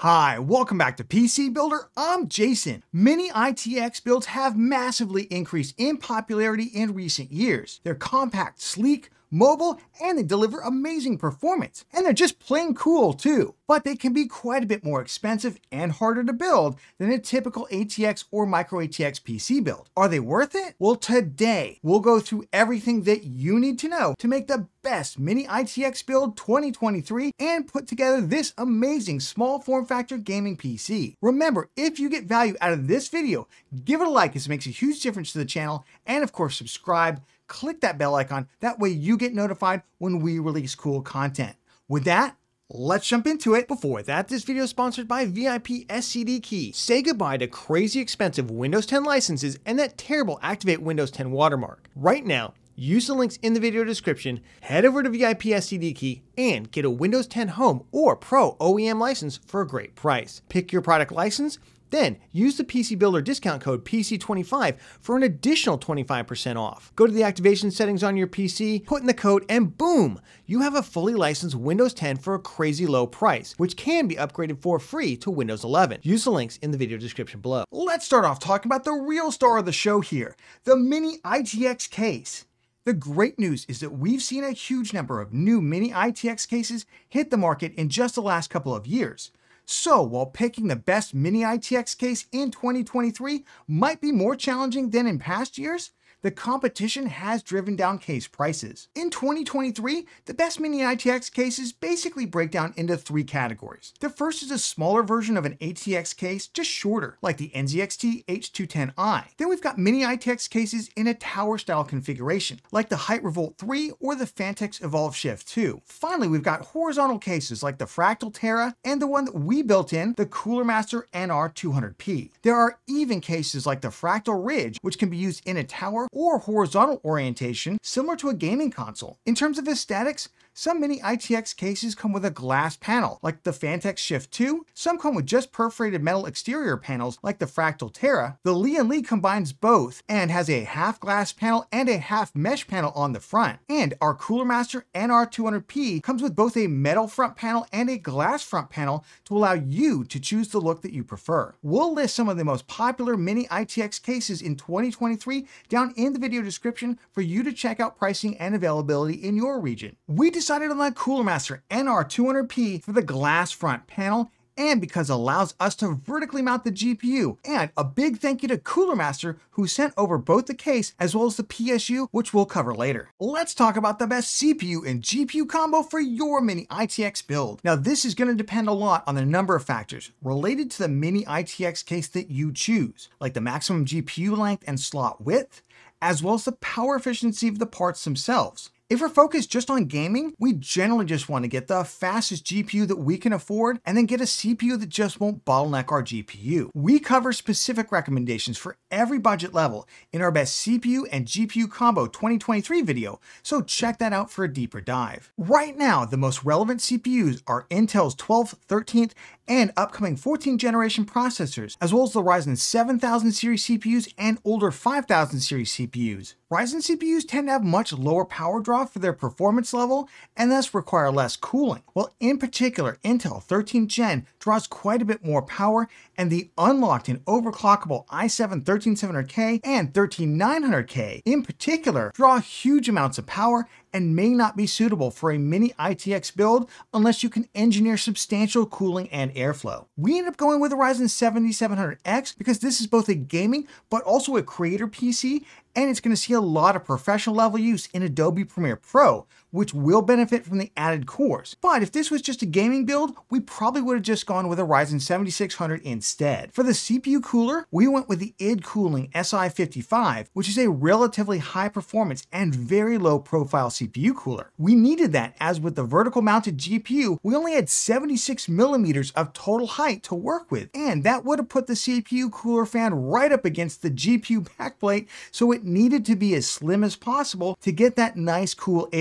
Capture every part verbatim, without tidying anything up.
Hi, welcome back to P C Builder. I'm Jason. Mini I T X builds have massively increased in popularity in recent years. They're compact, sleek, mobile, and they deliver amazing performance. And they're just plain cool too. But they can be quite a bit more expensive and harder to build than a typical A T X or micro A T X P C build. Are they worth it? Well, today we'll go through everything that you need to know to make the best Mini I T X build twenty twenty-three and put together this amazing small form factor gaming P C. Remember, if you get value out of this video, give it a like as it makes a huge difference to the channel, and of course subscribe. Click that bell icon, that way you get notified when we release cool content. With that, let's jump into it. Before that, this video is sponsored by V I P S C D Key. Say goodbye to crazy expensive Windows ten licenses and that terrible Activate Windows ten watermark. Right now, use the links in the video description, head over to V I P S C D Key, and get a Windows ten Home or Pro O E M license for a great price. Pick your product license, then use the P C Builder discount code P C twenty-five for an additional twenty-five percent off. Go to the activation settings on your P C, put in the code, and boom, you have a fully licensed Windows ten for a crazy low price, which can be upgraded for free to Windows eleven. Use the links in the video description below. Let's start off talking about the real star of the show here, the Mini I T X case. The great news is that we've seen a huge number of new Mini I T X cases hit the market in just the last couple of years. So while picking the best Mini I T X case in twenty twenty-three might be more challenging than in past years, the competition has driven down case prices. In twenty twenty-three, the best Mini I T X cases basically break down into three categories. The first is a smaller version of an A T X case, just shorter, like the N Z X T H two ten i. Then we've got Mini I T X cases in a tower style configuration, like the Height Revolt three or the Phanteks Evolve Shift two. Finally, we've got horizontal cases like the Fractal Terra and the one that we built in, the Cooler Master N R two hundred P. There are even cases like the Fractal Ridge, which can be used in a tower or horizontal orientation, similar to a gaming console. In terms of aesthetics, some Mini I T X cases come with a glass panel, like the Phanteks Shift two. Some come with just perforated metal exterior panels, like the Fractal Terra. The Lian Li combines both and has a half glass panel and a half mesh panel on the front. And our Cooler Master N R two hundred P comes with both a metal front panel and a glass front panel to allow you to choose the look that you prefer. We'll list some of the most popular Mini I T X cases in twenty twenty-three down in the video description for you to check out pricing and availability in your region. We decided on the Cooler Master N R two hundred P for the glass front panel, and because it allows us to vertically mount the G P U. And a big thank you to Cooler Master, who sent over both the case as well as the P S U, which we'll cover later. Let's talk about the best C P U and G P U combo for your Mini I T X build. Now, this is going to depend a lot on the number of factors related to the Mini I T X case that you choose, like the maximum G P U length and slot width, as well as the power efficiency of the parts themselves. If we're focused just on gaming, we generally just want to get the fastest G P U that we can afford and then get a C P U that just won't bottleneck our G P U. We cover specific recommendations for every budget level in our best C P U and G P U combo twenty twenty-three video, so check that out for a deeper dive. Right now, the most relevant C P Us are Intel's twelfth, thirteenth, and upcoming fourteenth generation processors, as well as the Ryzen seven thousand series C P Us and older five thousand series C P Us. Ryzen C P Us tend to have much lower power draw for their performance level and thus require less cooling. Well, in particular, Intel thirteenth gen draws quite a bit more power, and the unlocked and overclockable i seven thirteen seven hundred K and thirteen nine hundred K in particular draw huge amounts of power and may not be suitable for a Mini I T X build unless you can engineer substantial cooling and airflow. We ended up going with the Ryzen seventy-seven hundred X because this is both a gaming but also a creator P C, and it's going to see a lot of professional level use in Adobe Premiere Pro, which will benefit from the added cores. But if this was just a gaming build, we probably would have just gone with a Ryzen seventy-six hundred instead. For the C P U cooler, we went with the I D Cooling S I fifty-five, which is a relatively high performance and very low profile C P U cooler. We needed that, as with the vertical mounted G P U, we only had seventy-six millimeters of total height to work with, and that would have put the C P U cooler fan right up against the G P U backplate, so it needed to be as slim as possible to get that nice cool air into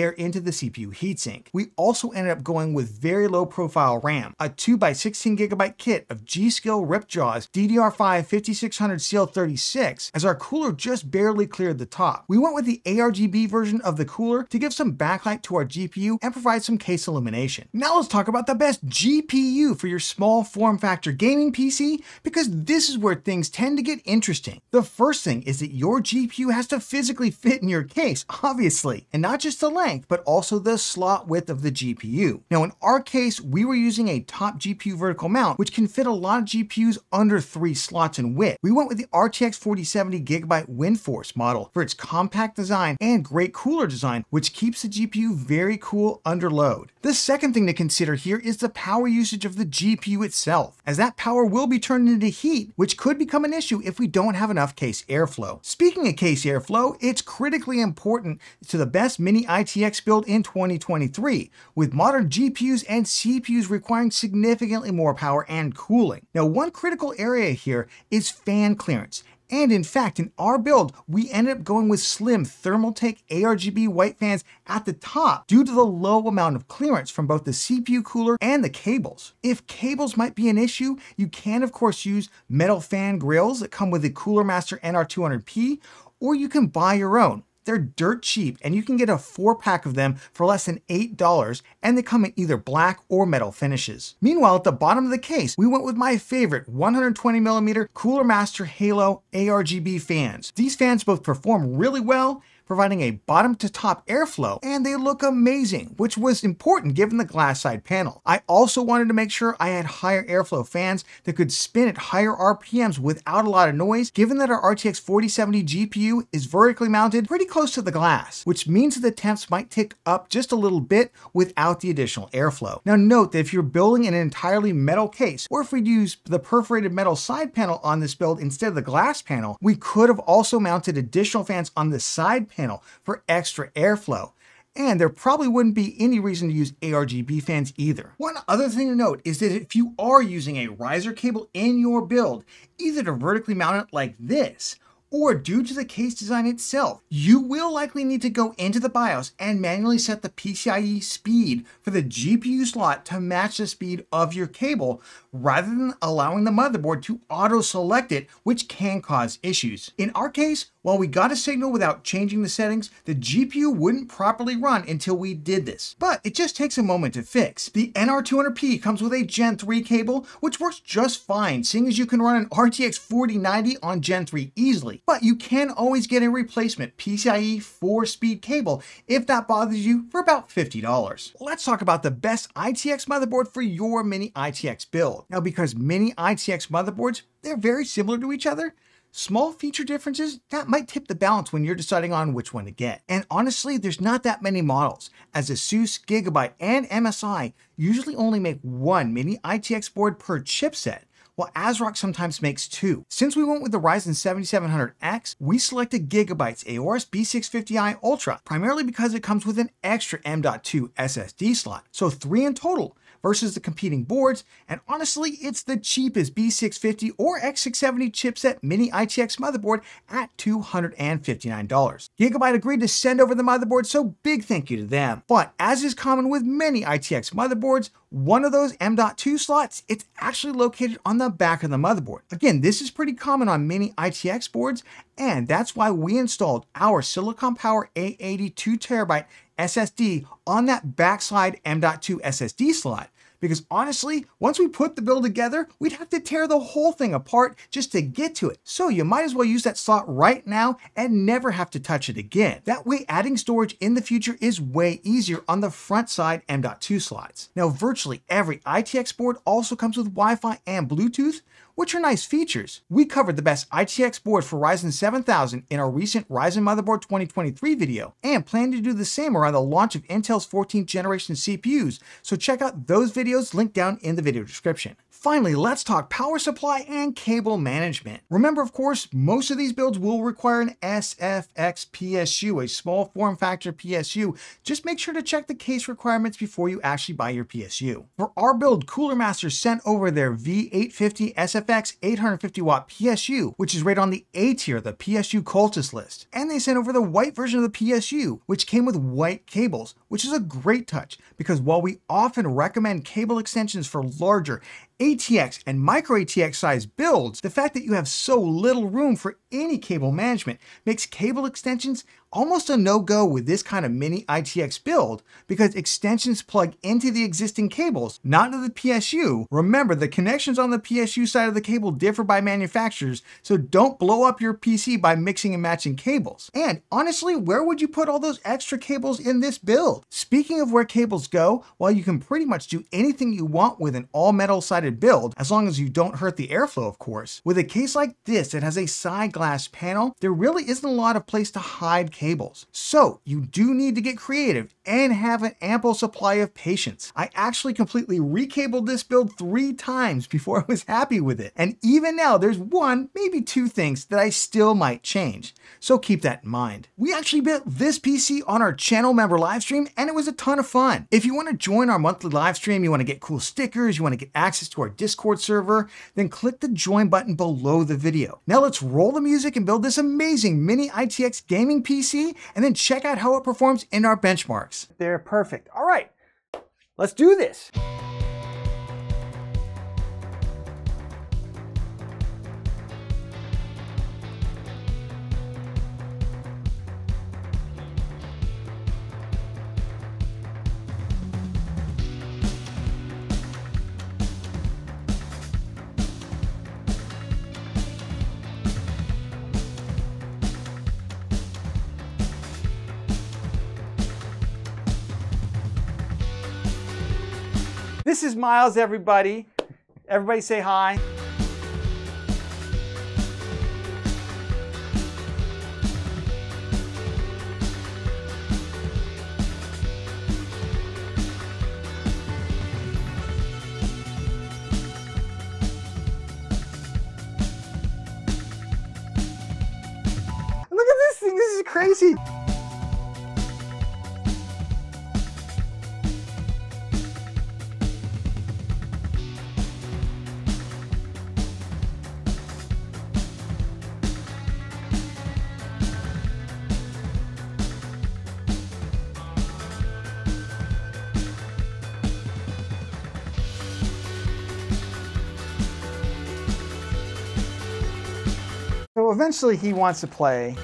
the C P U heatsink. We also ended up going with very low profile RAM, a two by sixteen gigabyte kit of G.Skill Ripjaws D D R five fifty-six hundred C L thirty-six, as our cooler just barely cleared the top. We went with the A R G B version of the cooler to give some backlight to our G P U and provide some case illumination. Now let's talk about the best G P U for your small form factor gaming P C, because this is where things tend to get interesting. The first thing is that your G P U has to physically fit in your case, obviously, and not just the length, but also the slot width of the G P U. Now in our case, we were using a top G P U vertical mount, which can fit a lot of G P Us under three slots in width. We went with the R T X forty seventy Gigabyte WindForce model for its compact design and great cooler design, which keeps the G P U very cool under load. The second thing to consider here is the power usage of the G P U itself, as that power will be turned into heat, which could become an issue if we don't have enough case airflow. Speaking of case airflow, it's critically important to the best mini I T X build in twenty twenty-three, with modern G P Us and C P Us requiring significantly more power and cooling. Now, one critical area here is fan clearance. And in fact, in our build, we ended up going with slim Thermaltake A R G B white fans at the top due to the low amount of clearance from both the C P U cooler and the cables. If cables might be an issue, you can of course use metal fan grills that come with the Cooler Master N R two hundred P, or you can buy your own. They're dirt cheap, and you can get a four pack of them for less than eight dollars, and they come in either black or metal finishes. Meanwhile, at the bottom of the case, we went with my favorite one hundred twenty millimeter Cooler Master Halo A R G B fans. These fans both perform really well, providing a bottom to top airflow, and they look amazing, which was important given the glass side panel. I also wanted to make sure I had higher airflow fans that could spin at higher R P Ms without a lot of noise, given that our R T X forty seventy G P U is vertically mounted pretty close to the glass, which means that the temps might tick up just a little bit without the additional airflow. Now note that if you're building an entirely metal case, or if we'd use the perforated metal side panel on this build instead of the glass panel, we could have also mounted additional fans on the side panel for extra airflow. And there probably wouldn't be any reason to use A R G B fans either. One other thing to note is that if you are using a riser cable in your build, either to vertically mount it like this, or due to the case design itself, you will likely need to go into the BIOS and manually set the P C I E speed for the G P U slot to match the speed of your cable, rather than allowing the motherboard to auto-select it, which can cause issues. In our case, while we got a signal without changing the settings, the G P U wouldn't properly run until we did this. But it just takes a moment to fix. The N R two hundred P comes with a Gen three cable, which works just fine, seeing as you can run an R T X forty ninety on Gen three easily. But you can always get a replacement P C I E four speed cable if that bothers you for about fifty dollars. Let's talk about the best I T X motherboard for your mini I T X build. Now, because mini I T X motherboards, they're very similar to each other, small feature differences, that might tip the balance when you're deciding on which one to get. And honestly, there's not that many models, as ASUS, Gigabyte, and M S I usually only make one mini I T X board per chipset, while ASRock sometimes makes two. Since we went with the Ryzen seventy-seven hundred X, we selected Gigabyte's Aorus B six fifty i Ultra, primarily because it comes with an extra M dot two S S D slot, so three in total, versus the competing boards, and honestly, it's the cheapest B six fifty or X six seventy chipset mini I T X motherboard at two hundred fifty-nine dollars. Gigabyte agreed to send over the motherboard, so big thank you to them. But as is common with many I T X motherboards, one of those M dot two slots, it's actually located on the back of the motherboard. Again, this is pretty common on many I T X boards, and that's why we installed our Silicon Power A eighty two terabyte S S D on that backside M dot two S S D slot. Because honestly, once we put the build together, we'd have to tear the whole thing apart just to get to it. So you might as well use that slot right now and never have to touch it again. That way, adding storage in the future is way easier on the front side M dot two slots. Now, virtually every I T X board also comes with Wi-Fi and Bluetooth, which are nice features. We covered the best I T X board for Ryzen seven thousand in our recent Ryzen Motherboard twenty twenty-three video, and plan to do the same around the launch of Intel's fourteenth generation C P Us, so check out those videos videos linked down in the video description. Finally, let's talk power supply and cable management. Remember, of course, most of these builds will require an S F X P S U, a small form factor P S U. Just make sure to check the case requirements before you actually buy your P S U. For our build, Cooler Master sent over their V eight fifty S F X eight hundred fifty watt P S U, which is rated on the A tier, the P S U Cultist list. And they sent over the white version of the P S U, which came with white cables, which is a great touch because while we often recommend cable extensions for larger A T X and micro A T X size builds, the fact that you have so little room for any cable management makes cable extensions almost a no-go with this kind of mini I T X build because extensions plug into the existing cables, not into the P S U. Remember, the connections on the P S U side of the cable differ by manufacturers, so don't blow up your P C by mixing and matching cables. And honestly, where would you put all those extra cables in this build? Speaking of where cables go, while you can pretty much do anything you want with an all-metal sided build, as long as you don't hurt the airflow, of course, with a case like this that has a side glass panel, there really isn't a lot of place to hide cables. Cables. So you do need to get creative and have an ample supply of patience. I actually completely recabled this build three times before I was happy with it. And even now there's one, maybe two things that I still might change. So keep that in mind. We actually built this P C on our channel member live stream and it was a ton of fun. If you want to join our monthly live stream, you want to get cool stickers, you want to get access to our Discord server, then click the join button below the video. Now let's roll the music and build this amazing mini I T X gaming P C and then check out how it performs in our benchmarks. They're perfect. All right, let's do this. This is Miles, everybody. Everybody say hi. Look at this thing, this is crazy. So eventually he wants to play.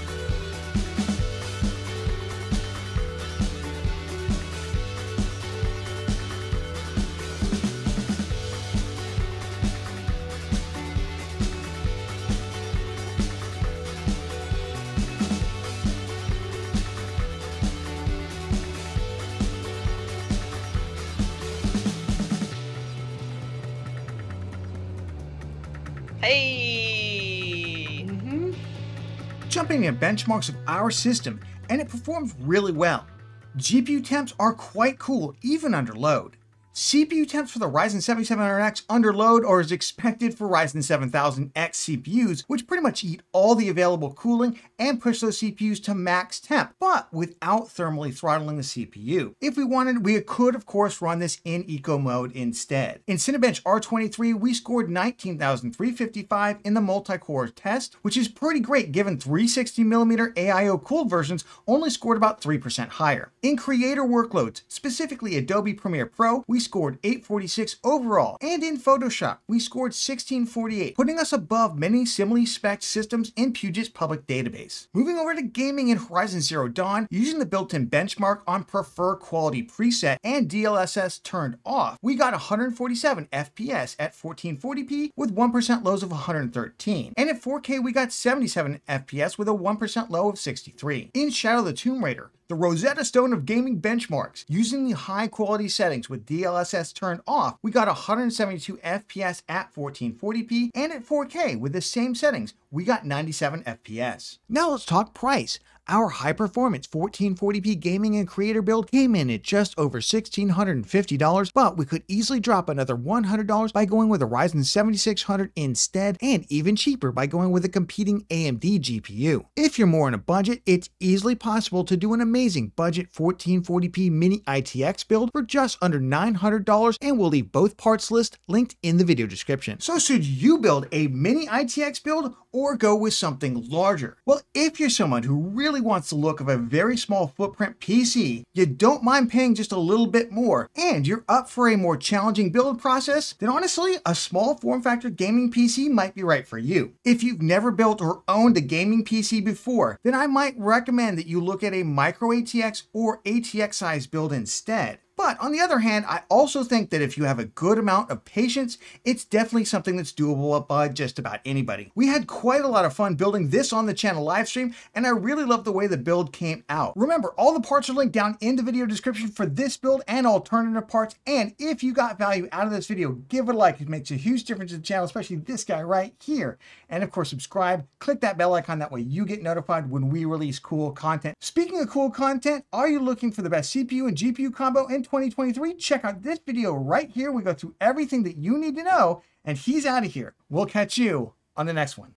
Hey! Mm-hmm. Jumping in benchmarks of our system, and it performs really well. G P U temps are quite cool, even under load. C P U temps for the Ryzen seventy-seven hundred X under load are as expected for Ryzen seven thousand X C P Us, which pretty much eat all the available cooling and push those C P Us to max temp, but without thermally throttling the C P U. If we wanted, we could of course run this in eco mode instead. In Cinebench R twenty-three, we scored nineteen thousand three hundred fifty-five in the multi-core test, which is pretty great given three hundred sixty millimeter A I O cooled versions only scored about three percent higher. In creator workloads, specifically Adobe Premiere Pro, we scored eight forty-six overall, and in Photoshop, we scored sixteen forty-eight, putting us above many similarly spec'd systems in Puget's public database. Moving over to gaming in Horizon Zero Dawn, using the built-in benchmark on Prefer Quality preset and D L S S turned off, we got one hundred forty-seven F P S at fourteen forty p with one percent lows of one hundred thirteen, and at four K we got seventy-seven F P S with a one percent low of sixty-three. In Shadow of the Tomb Raider, the Rosetta Stone of gaming benchmarks, using the high quality settings with D L S S turned off, we got one hundred seventy-two F P S at fourteen forty p, and at four K with the same settings, we got ninety-seven F P S. Now let's talk price. Our high-performance fourteen forty p gaming and creator build came in at just over one thousand six hundred fifty dollars, but we could easily drop another one hundred dollars by going with a Ryzen seventy-six hundred instead, and even cheaper by going with a competing A M D G P U. If you're more on a budget, it's easily possible to do an amazing budget fourteen forty p mini I T X build for just under nine hundred dollars, and we'll leave both parts list linked in the video description. So should you build a mini I T X build or go with something larger? Well, if you're someone who really wants the look of a very small footprint P C, you don't mind paying just a little bit more, and you're up for a more challenging build process, then honestly, a small form factor gaming P C might be right for you. If you've never built or owned a gaming P C before, then I might recommend that you look at a micro A T X or A T X size build instead. But on the other hand, I also think that if you have a good amount of patience, it's definitely something that's doable by just about anybody. We had quite a lot of fun building this on the channel live stream, and I really love the way the build came out. Remember, all the parts are linked down in the video description for this build and alternative parts. And if you got value out of this video, give it a like. It makes a huge difference to the channel, especially this guy right here. And of course, subscribe, click that bell icon. That way you get notified when we release cool content. Speaking of cool content, are you looking for the best C P U and G P U combo in twenty twenty-three? Check out this video right here. We go through everything that you need to know, and he's out of here. We'll catch you on the next one.